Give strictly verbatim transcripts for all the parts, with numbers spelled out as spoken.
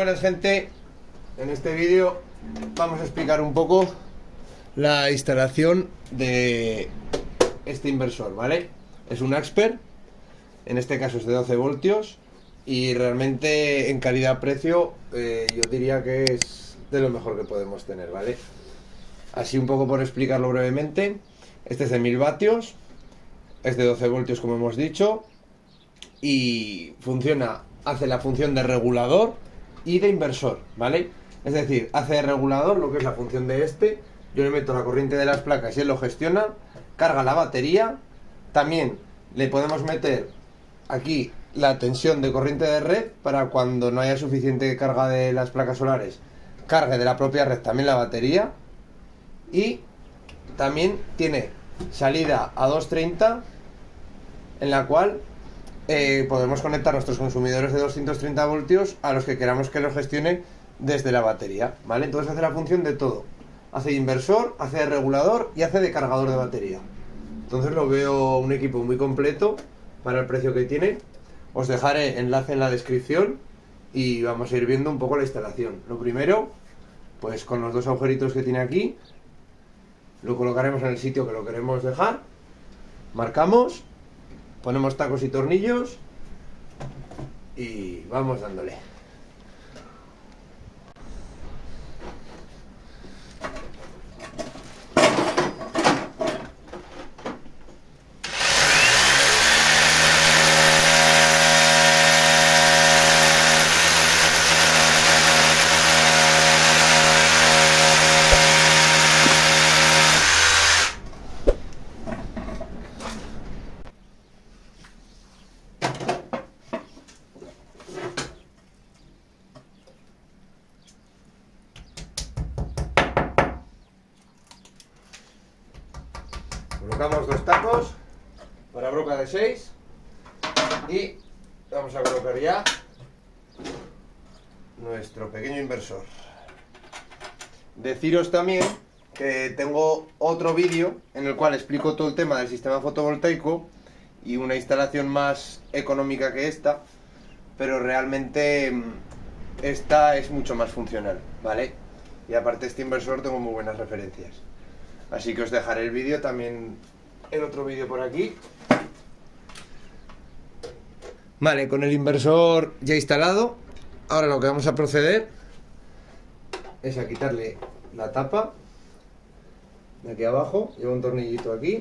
Buenas, gente. En este vídeo vamos a explicar un poco la instalación de este inversor, ¿vale? Es un Axper, en este caso es de doce voltios y realmente en calidad-precio eh, yo diría que es de lo mejor que podemos tener, ¿vale? Así un poco por explicarlo brevemente, este es de mil vatios, es de doce voltios como hemos dicho y funciona, hace la función de regulador y de inversor, ¿vale? Es decir, hace de regulador lo que es la función de este. Yo le meto la corriente de las placas y él lo gestiona, carga la batería. También le podemos meter aquí la tensión de corriente de red para cuando no haya suficiente carga de las placas solares, cargue de la propia red también la batería. Y también tiene salida a doscientos treinta, en la cual eh, podemos conectar nuestros consumidores de doscientos treinta voltios a los que queramos que los gestione desde la batería, ¿vale? Entonces hace la función de todo. Hace de inversor, hace de regulador y hace de cargador de batería. Entonces lo veo un equipo muy completo para el precio que tiene. Os dejaré enlace en la descripción y vamos a ir viendo un poco la instalación. Lo primero, pues con los dos agujeritos que tiene aquí, lo colocaremos en el sitio que lo queremos dejar. Marcamos, ponemos tacos y tornillos y vamos dándole. Colocamos dos tacos para broca de seis y vamos a colocar ya nuestro pequeño inversor. Deciros también que tengo otro vídeo en el cual explico todo el tema del sistema fotovoltaico y una instalación más económica que esta, pero realmente esta es mucho más funcional, ¿vale? Y aparte este inversor tengo muy buenas referencias. Así que os dejaré el vídeo también, el otro vídeo por aquí. Vale, con el inversor ya instalado, ahora lo que vamos a proceder es a quitarle la tapa de aquí abajo. Lleva un tornillito aquí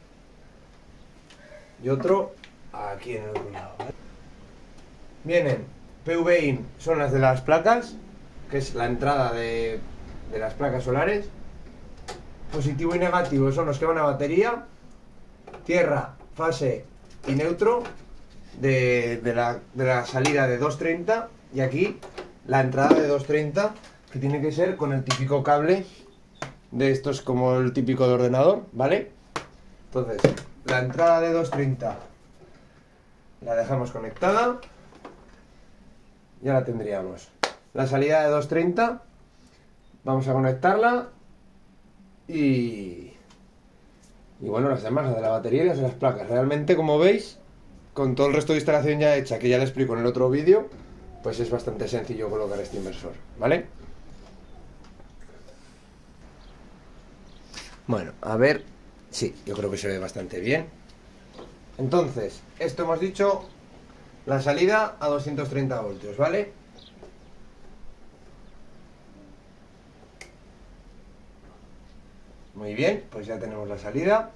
y otro aquí en el otro lado, ¿vale? Vienen P V I N, son las de las placas, que es la entrada de, de las placas solares. Positivo y negativo son los que van a batería. Tierra, fase y neutro de, de, la, de la salida de doscientos treinta. Y aquí la entrada de doscientos treinta, que tiene que ser con el típico cable de estos, como el típico de ordenador, ¿vale? Entonces, la entrada de doscientos treinta la dejamos conectada. Ya la tendríamos. La salida de doscientos treinta vamos a conectarla. Y, y bueno, las demás, las de la batería y las de las placas. Realmente, como veis, con todo el resto de instalación ya hecha, que ya le explico en el otro vídeo, pues es bastante sencillo colocar este inversor, ¿vale? Bueno, a ver, sí, yo creo que se ve bastante bien. Entonces, esto hemos dicho, la salida a doscientos treinta voltios, ¿vale? Muy bien, pues ya tenemos la salida.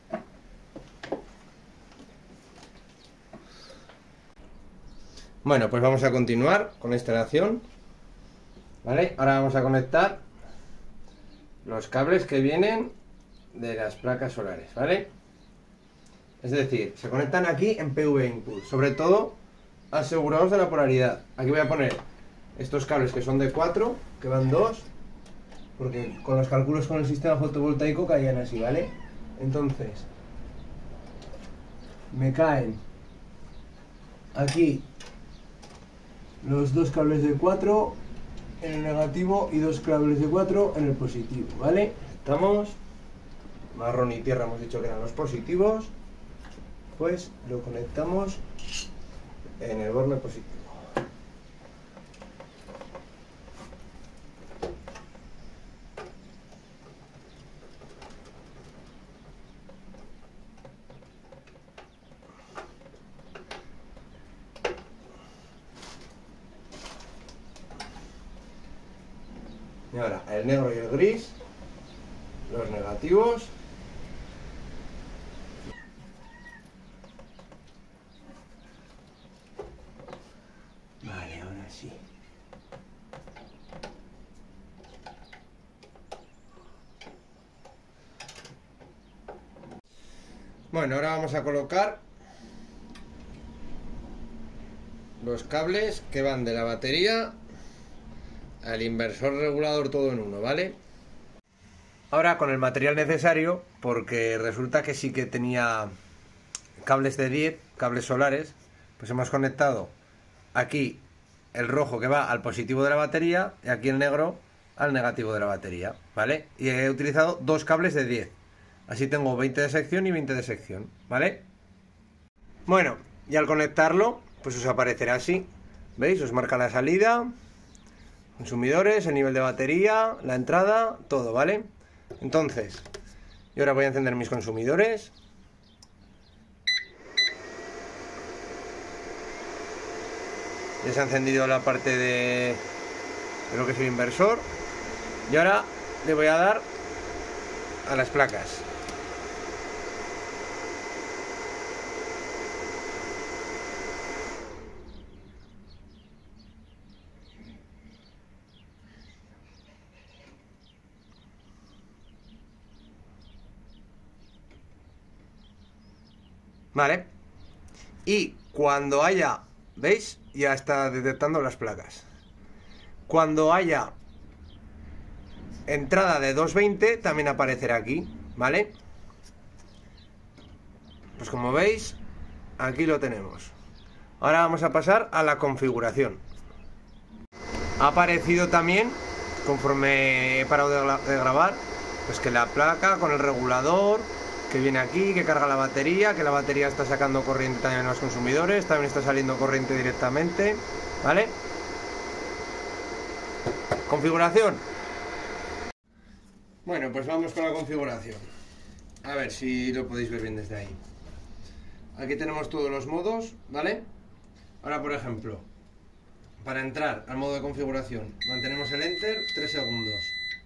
Bueno, pues vamos a continuar con la instalación, ¿vale? Ahora vamos a conectar los cables que vienen de las placas solares, ¿vale? Es decir, se conectan aquí en P V Input, sobre todo asegurados de la polaridad. Aquí voy a poner estos cables que son de cuatro, que van dos, porque con los cálculos con el sistema fotovoltaico caían así, ¿vale? Entonces, me caen aquí los dos cables de cuatro en el negativo y dos cables de cuatro en el positivo, ¿vale? Estamos, marrón y tierra hemos dicho que eran los positivos, pues lo conectamos en el borne positivo. ahora el negro y el gris, los negativos. Vale, ahora sí. Bueno, ahora vamos a colocar los cables que van de la batería al inversor regulador todo en uno, ¿vale? Ahora con el material necesario, porque resulta que sí que tenía cables de diez, cables solares, pues hemos conectado aquí el rojo que va al positivo de la batería y aquí el negro al negativo de la batería, ¿vale? Y he utilizado dos cables de diez, así tengo veinte de sección y veinte de sección, ¿vale? Bueno, y al conectarlo, pues os aparecerá así, ¿veis? Os marca la salida, consumidores, el nivel de batería, la entrada, todo, ¿vale? Entonces, yo ahora voy a encender mis consumidores. Ya se ha encendido la parte de, de lo que es el inversor. Y ahora le voy a dar a las placas. Vale. Y cuando haya, ¿veis? Ya está detectando las placas. Cuando haya entrada de doscientos veinte también aparecerá aquí, ¿vale? Pues como veis, aquí lo tenemos. Ahora vamos a pasar a la configuración. Ha aparecido también, conforme he parado de, gra de grabar, pues que la placa con el regulador que viene aquí, que carga la batería, que la batería está sacando corriente también a los consumidores, también está saliendo corriente directamente, ¿vale? Configuración. Bueno, pues vamos con la configuración. A ver si lo podéis ver bien desde ahí. Aquí tenemos todos los modos, ¿vale? Ahora, por ejemplo, para entrar al modo de configuración, mantenemos el Enter tres segundos.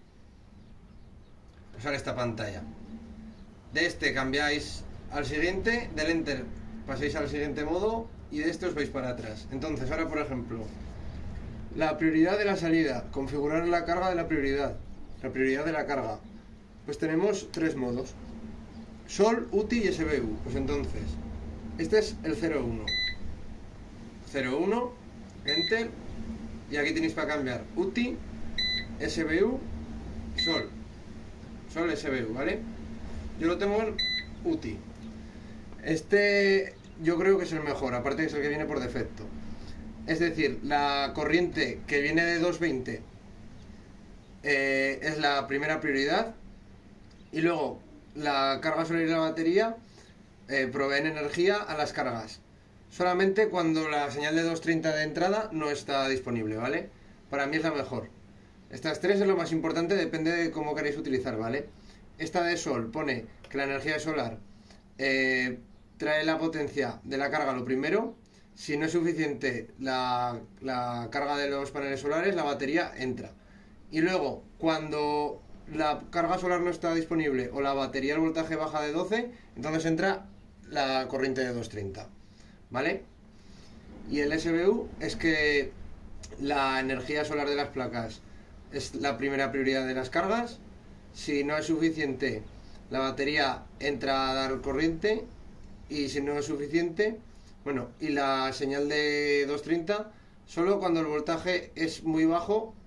Os sale esta pantalla. De este cambiáis al siguiente, del Enter pasáis al siguiente modo y de este os vais para atrás. Entonces ahora, por ejemplo, la prioridad de la salida, configurar la carga de la prioridad, la prioridad de la carga. Pues tenemos tres modos: Sol, U T I y S B U. Pues entonces, este es el cero uno. cero uno, Enter, y aquí tenéis para cambiar U T I, S B U, Sol. Sol, S B U, ¿vale? Yo lo tengo en U T I. Este yo creo que es el mejor, aparte que es el que viene por defecto. Es decir, la corriente que viene de doscientos veinte eh, es la primera prioridad. Y luego la carga solar y la batería eh, proveen energía a las cargas. Solamente cuando la señal de doscientos treinta de entrada no está disponible, ¿vale? Para mí es la mejor. Estas tres es lo más importante, depende de cómo queréis utilizar, ¿vale? Esta de sol pone que la energía solar eh, trae la potencia de la carga lo primero. Si no es suficiente la, la carga de los paneles solares, la batería entra. Y luego, cuando la carga solar no está disponible o la batería, el voltaje baja de doce, entonces entra la corriente de doscientos treinta, ¿vale? Y el S B U es que la energía solar de las placas es la primera prioridad de las cargas. Si no es suficiente, la batería entra a dar corriente, y si no es suficiente, bueno, y la señal de doscientos treinta solo cuando el voltaje es muy bajo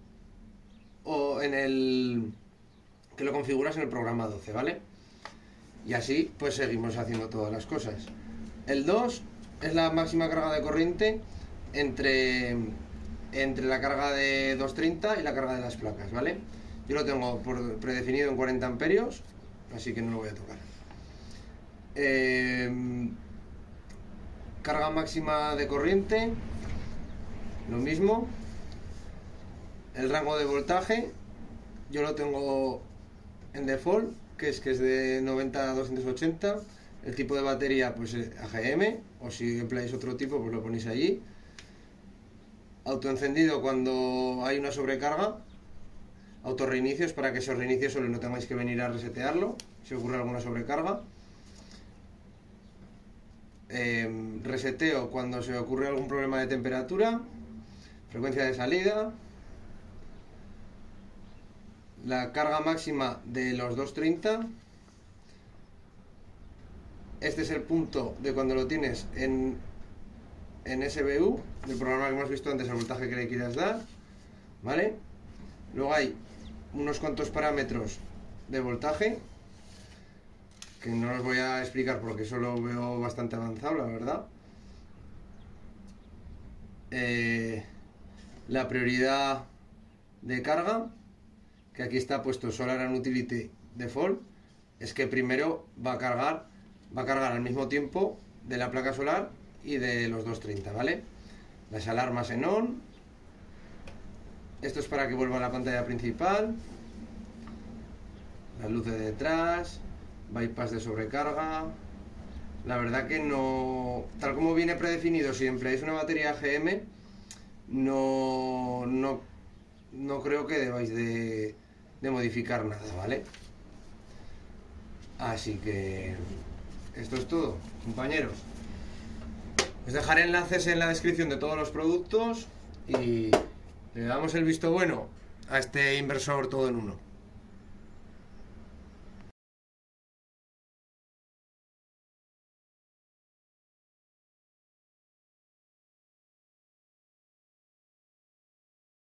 o en el que lo configuras en el programa doce, ¿vale? Y así pues seguimos haciendo todas las cosas. El dos es la máxima carga de corriente entre, entre la carga de doscientos treinta y la carga de las placas, ¿vale? Yo lo tengo por predefinido en cuarenta amperios, así que no lo voy a tocar. Eh, carga máxima de corriente, lo mismo. El rango de voltaje, yo lo tengo en default, que es que es de noventa a doscientos ochenta. El tipo de batería, pues A G M, o si empleáis otro tipo, pues lo ponéis allí. Autoencendido cuando hay una sobrecarga. autorreinicios para que se os reinicie solo y no tengáis que venir a resetearlo si ocurre alguna sobrecarga. Eh, reseteo cuando se ocurre algún problema de temperatura, frecuencia de salida, la carga máxima de los doscientos treinta. Este es el punto de cuando lo tienes en, en S B U, del programa que hemos visto antes, el voltaje que le quieras dar, ¿vale? Luego hay unos cuantos parámetros de voltaje que no los voy a explicar porque eso lo veo bastante avanzado, la verdad. Eh, la prioridad de carga, que aquí está puesto Solar and Utility Default, es que primero va a cargar, va a cargar al mismo tiempo de la placa solar y de los doscientos treinta, ¿vale? Las alarmas en on. Esto es para que vuelva a la pantalla principal. Las luces de detrás, bypass de sobrecarga. La verdad que no, tal como viene predefinido, si empleáis una batería G M, no, no, no creo que debáis de, de modificar nada, ¿vale? Así que esto es todo, compañeros. Os dejaré enlaces en la descripción de todos los productos y le damos el visto bueno a este inversor todo en uno.